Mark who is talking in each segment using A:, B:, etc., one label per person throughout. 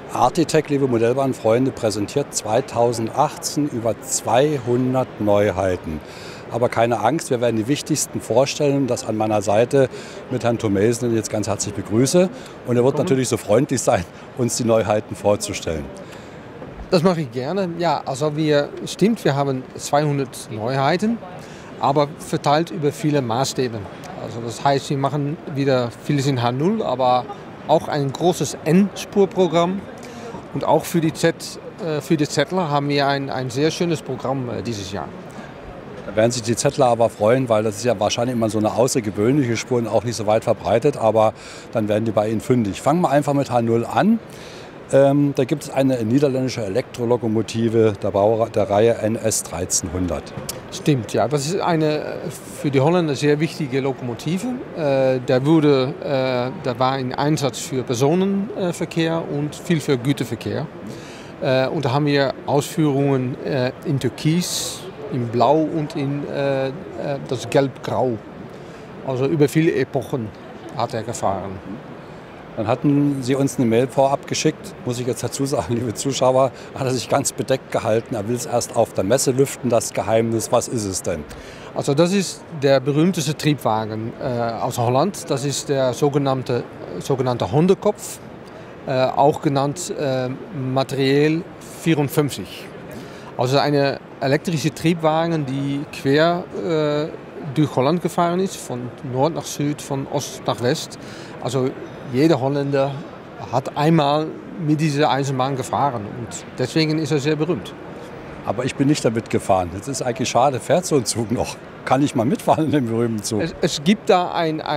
A: Artitec, liebe Modellbahnfreunde, präsentiert 2018 über 200 Neuheiten. Aber keine Angst, wir werden die wichtigsten vorstellen, das an meiner Seite mit Herrn Thomason, den ich jetzt ganz herzlich begrüße. Und er wird natürlich so freundlich sein, uns die Neuheiten vorzustellen.
B: Das mache ich gerne. Ja, also wir haben 200 Neuheiten, aber verteilt über viele Maßstäbe. Also das heißt, wir machen wieder vieles in H0, aber auch ein großes N-Spurprogramm. Und auch für die Zettler haben wir ein sehr schönes Programm dieses Jahr.
A: Da werden sich die Zettler aber freuen, weil das ist ja wahrscheinlich immer so eine außergewöhnliche Spur und auch nicht so weit verbreitet, aber dann werden die bei Ihnen fündig. Fangen wir einfach mit H0 an. Da gibt es eine niederländische Elektrolokomotive der Reihe NS 1300.
B: Stimmt, ja. Das ist eine für die Holländer sehr wichtige Lokomotive. Da war ein Einsatz für Personenverkehr und viel für Güterverkehr. Und da haben wir Ausführungen in Türkis, in Blau und in das Gelb-Grau. Also über viele Epochen hat er gefahren.
A: Dann hatten Sie uns eine Mail vorab geschickt, muss ich jetzt dazu sagen, liebe Zuschauer, hat er sich ganz bedeckt gehalten. Er will es erst auf der Messe lüften, das Geheimnis. Was ist es denn?
B: Also das ist der berühmteste Triebwagen aus Holland. Das ist der sogenannte Hundekopf, auch genannt Materieel 54. Also eine elektrische Triebwagen, die quer durch Holland gefahren ist, von Nord nach Süd, von Ost nach West. Also jeder Holländer hat einmal mit dieser Eisenbahn gefahren und deswegen ist er sehr berühmt.
A: Aber ich bin nicht damit gefahren. Jetzt ist eigentlich schade, fährt so ein Zug noch. Kann ich mal mitfahren in dem berühmten Zug?
B: Es gibt da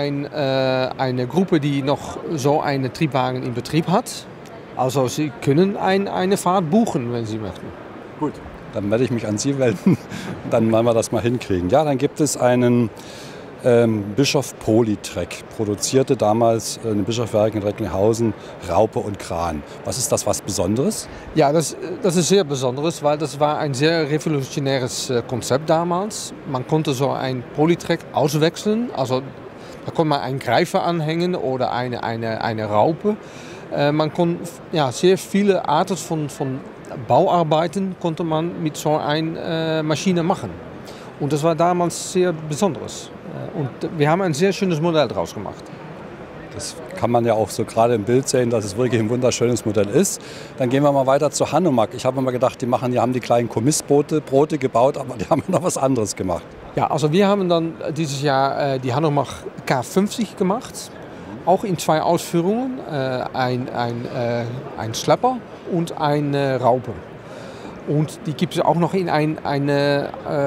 B: eine Gruppe, die noch so einen Triebwagen in Betrieb hat. Also Sie können eine Fahrt buchen, wenn Sie möchten.
A: Gut, dann werde ich mich an Sie wenden. Dann werden wir das mal hinkriegen. Ja, dann gibt es einen Bischof Polytrek, produzierte damals in den Bischofswerken in Recklinghausen Raupe und Kran. Was ist das, was Besonderes?
B: Ja, das ist sehr Besonderes, weil das war ein sehr revolutionäres Konzept damals. Man konnte so ein Polytrek auswechseln, also da konnte man einen Greifer anhängen oder eine Raupe. Man konnte sehr viele Arten von Bauarbeiten konnte man mit so einer Maschine machen. Und das war damals sehr Besonderes. Und wir haben ein sehr schönes Modell draus gemacht.
A: Das kann man ja auch so gerade im Bild sehen, dass es wirklich ein wunderschönes Modell ist. Dann gehen wir mal weiter zu Hanomag. Ich habe mir gedacht, die haben die kleinen Kommissbrote gebaut, aber die haben noch was anderes gemacht.
B: Ja, also wir haben dann dieses Jahr die Hanomag K50 gemacht. Auch in zwei Ausführungen. Ein Schlepper und eine Raupe. Und die gibt es auch noch in eine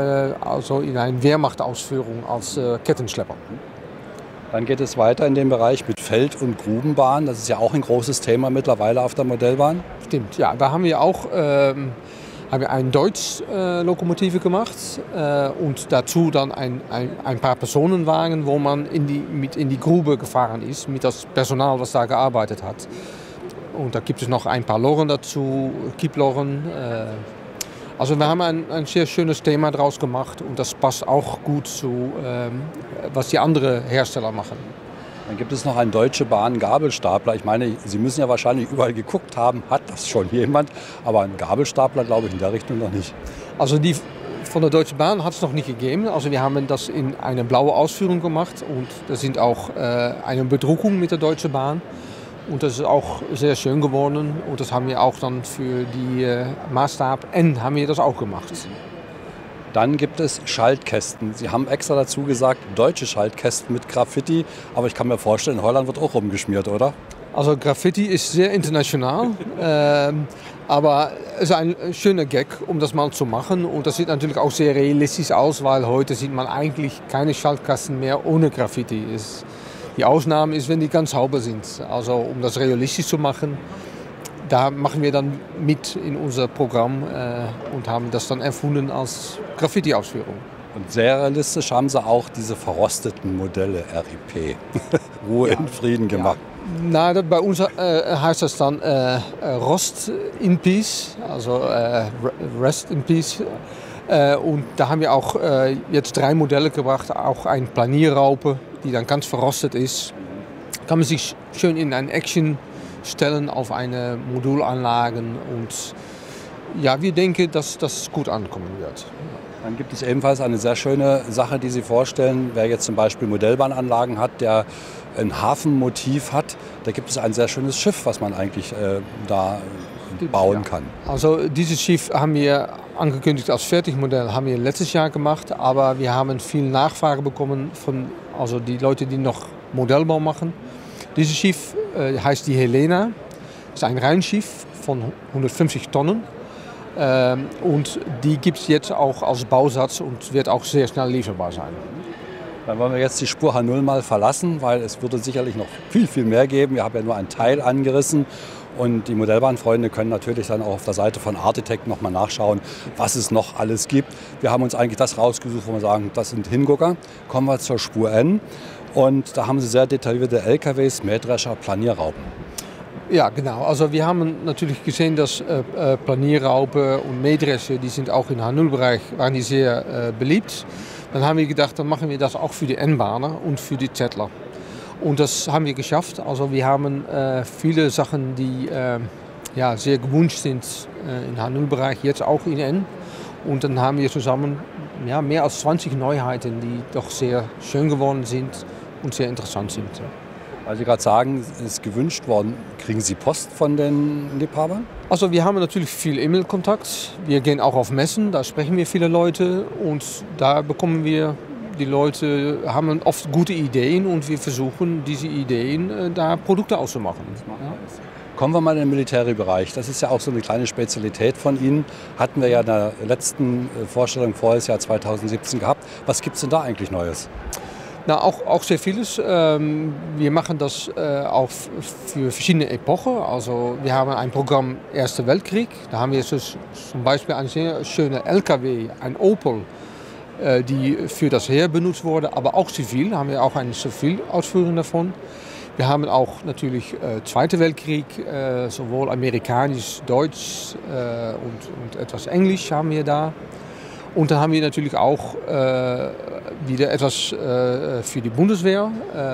B: Wehrmachtausführung als Kettenschlepper.
A: Dann geht es weiter in dem Bereich mit Feld- und Grubenbahn. Das ist ja auch ein großes Thema mittlerweile auf der Modellbahn.
B: Stimmt, ja. Da haben wir auch eine Deutsch-Lokomotive gemacht und dazu dann ein paar Personenwagen, wo man mit in die Grube gefahren ist, mit das Personal, was da gearbeitet hat. Und da gibt es noch ein paar Lorren dazu, Kieplorren. Also wir haben ein sehr schönes Thema draus gemacht und das passt auch gut zu, was die anderen Hersteller machen.
A: Dann gibt es noch einen Deutsche Bahn Gabelstapler. Ich meine, Sie müssen ja wahrscheinlich überall geguckt haben, hat das schon jemand, aber einen Gabelstapler glaube ich in der Richtung noch nicht.
B: Also die von der Deutschen Bahn hat es noch nicht gegeben. Also wir haben das in eine blaue Ausführung gemacht und das sind auch eine Bedruckung mit der Deutschen Bahn. Und das ist auch sehr schön geworden und das haben wir auch dann für die Maßstab N haben wir das auch gemacht.
A: Dann gibt es Schaltkästen. Sie haben extra dazu gesagt, deutsche Schaltkästen mit Graffiti, aber ich kann mir vorstellen, in Holland wird auch rumgeschmiert, oder?
B: Also Graffiti ist sehr international, aber es ist ein schöner Gag, um das mal zu machen und das sieht natürlich auch sehr realistisch aus, weil heute sieht man eigentlich keine Schaltkästen mehr ohne Graffiti. Die Ausnahme ist, wenn die ganz sauber sind. Also um das realistisch zu machen, da machen wir dann mit in unser Programm und haben das dann erfunden als Graffiti-Ausführung.
A: Und sehr realistisch haben Sie auch diese verrosteten Modelle RIP. Ruhe in Frieden gemacht.
B: Ja. Na, bei uns heißt das dann Rost in Peace, also Rest in Peace. Und da haben wir auch jetzt 3 Modelle gebracht, auch eine Planierraupe, die dann ganz verrostet ist. Kann man sich schön in ein Action umstellen auf eine Modulanlage. Und ja, wir denken, dass das gut ankommen wird.
A: Dann gibt es ebenfalls eine sehr schöne Sache, die Sie vorstellen. Wer jetzt zum Beispiel Modellbahnanlagen hat, der ein Hafenmotiv hat, da gibt es ein sehr schönes Schiff, was man eigentlich da bauen kann.
B: Also dieses Schiff haben wir angekündigt als Fertigmodell, haben wir letztes Jahr gemacht, aber wir haben viel Nachfrage bekommen von also die Leute, die noch Modellbau machen. Dieses Schiff heißt die Helena, ist ein Rheinschiff von 150 Tonnen. Und die gibt es jetzt auch als Bausatz und wird auch sehr schnell lieferbar sein.
A: Dann wollen wir jetzt die Spur H0 mal verlassen, weil es würde sicherlich noch viel, viel mehr geben. Wir haben ja nur einen Teil angerissen und die Modellbahnfreunde können natürlich dann auch auf der Seite von Architect noch mal nachschauen, was es noch alles gibt. Wir haben uns eigentlich das rausgesucht, wo wir sagen, das sind Hingucker. Kommen wir zur Spur N und da haben sie sehr detaillierte LKWs, Mähdrescher, Planierraupen.
B: Ja, genau. Also wir haben natürlich gesehen, dass Planierraupen und Mähdrescher, die sind auch im H0-Bereich, waren die sehr beliebt. Dann haben wir gedacht, dann machen wir das auch für die N-Bahner und für die Zettler. Und das haben wir geschafft. Also wir haben viele Sachen, die ja, sehr gewünscht sind im H0-Bereich, jetzt auch in N. Und dann haben wir zusammen ja, mehr als 20 Neuheiten, die doch sehr schön geworden sind und sehr interessant sind.
A: Weil Sie gerade sagen, es ist gewünscht worden, kriegen Sie Post von den Liebhabern?
B: Also wir haben natürlich viel E-Mail-Kontakt. Wir gehen auch auf Messen, da sprechen wir viele Leute und da bekommen wir, die Leute haben oft gute Ideen und wir versuchen, diese Ideen da Produkte auszumachen. Ja.
A: Kommen wir mal in den Militärbereich. Das ist ja auch so eine kleine Spezialität von Ihnen. Hatten wir ja in der letzten Vorstellung vorher, Jahr 2017 gehabt. Was gibt es denn da eigentlich Neues?
B: Na, auch sehr vieles. Wir machen das auch für verschiedene Epochen. Also wir haben ein Programm Erster Weltkrieg. Da haben wir zum Beispiel eine sehr schöne LKW, ein Opel, die für das Heer benutzt wurde, aber auch zivil. Da haben wir auch eine Zivilausführung davon. Wir haben auch natürlich Zweiter Weltkrieg, sowohl amerikanisch, deutsch und etwas Englisch haben wir da. Und dann haben wir natürlich auch wieder etwas für die Bundeswehr.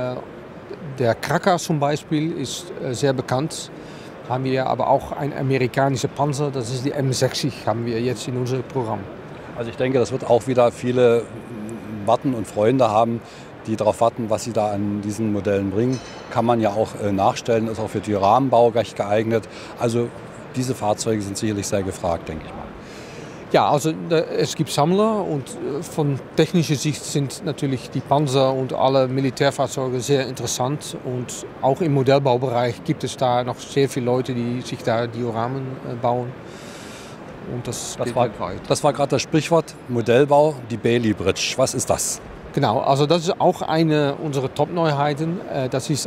B: Der Kraka zum Beispiel ist sehr bekannt. Haben wir aber auch ein amerikanischer Panzer, das ist die M60, haben wir jetzt in unserem Programm.
A: Also ich denke, das wird auch wieder viele warten und Freunde haben, die darauf warten, was sie da an diesen Modellen bringen. Kann man ja auch nachstellen, ist auch für die Rahmenbau recht geeignet. Also diese Fahrzeuge sind sicherlich sehr gefragt, denke ich mal.
B: Ja, also es gibt Sammler und von technischer Sicht sind natürlich die Panzer und alle Militärfahrzeuge sehr interessant. Und auch im Modellbaubereich gibt es da noch sehr viele Leute, die sich da Dioramen bauen. Und das
A: war gerade das Sprichwort Modellbau, die Bailey Bridge. Was ist das?
B: Genau, also das ist auch eine unserer Top-Neuheiten. Das ist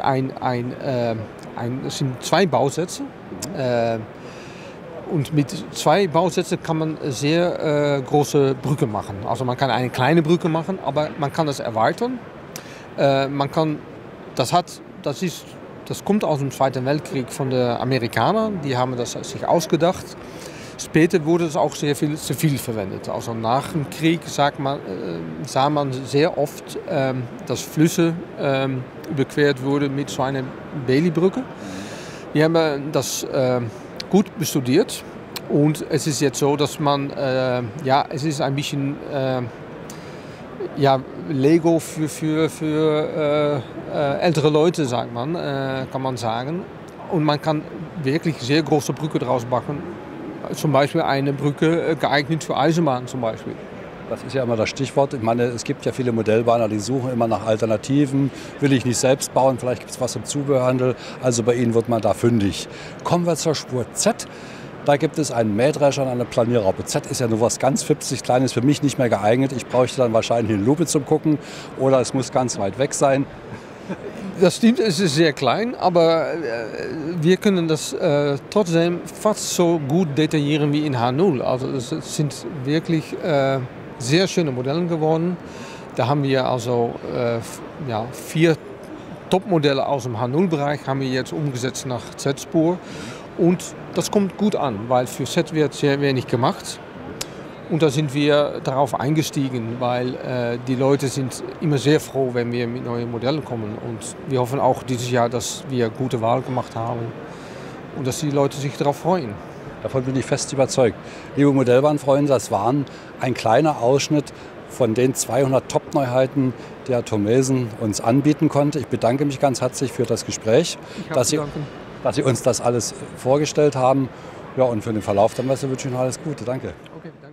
B: das sind zwei Bausätze. Und mit zwei Bausätzen kann man sehr große Brücken machen. Also man kann eine kleine Brücke machen, aber man kann das erweitern. Das kommt aus dem Zweiten Weltkrieg von den Amerikanern. Die haben das sich ausgedacht. Später wurde es auch sehr viel zivil verwendet. Also nach dem Krieg sah man sehr oft, dass Flüsse überquert wurden mit so einer Bailey-Brücke. Wir haben das gut bestudiert und es ist jetzt so, dass man, es ist ein bisschen Lego für ältere Leute, sagt man, kann man sagen. Und man kann wirklich sehr große Brücken draus bauen. Zum Beispiel eine Brücke geeignet für Eisenbahn zum Beispiel.
A: Das ist ja immer das Stichwort. Ich meine, es gibt ja viele Modellbahner, die suchen immer nach Alternativen. Will ich nicht selbst bauen, vielleicht gibt es was im Zubehörhandel. Also bei Ihnen wird man da fündig. Kommen wir zur Spur Z. Da gibt es einen Mähdrescher und eine Planierraupe. Z ist ja nur was ganz fipsig Kleines, für mich nicht mehr geeignet. Ich bräuchte dann wahrscheinlich eine Lupe zum Gucken oder es muss ganz weit weg sein.
B: Das stimmt, es ist sehr klein, aber wir können das trotzdem fast so gut detaillieren wie in H0. Also es sind wirklich sehr schöne Modelle geworden. Da haben wir also 4 Topmodelle aus dem H0-Bereich haben wir jetzt umgesetzt nach Z-Spur. Und das kommt gut an, weil für Z wird sehr wenig gemacht. Und da sind wir darauf eingestiegen, weil die Leute sind immer sehr froh, wenn wir mit neuen Modellen kommen. Und wir hoffen auch dieses Jahr, dass wir gute Wahl gemacht haben. und dass die Leute sich darauf freuen.
A: Davon bin ich fest überzeugt. Liebe Modellbahnfreunde, das waren ein kleiner Ausschnitt von den 200 Top-Neuheiten, die Herr Thomaesen uns anbieten konnte. Ich bedanke mich ganz herzlich für das Gespräch, dass Sie uns das alles vorgestellt haben. Ja, und für den Verlauf der Messe wünsche ich Ihnen alles Gute. Danke.
B: Okay.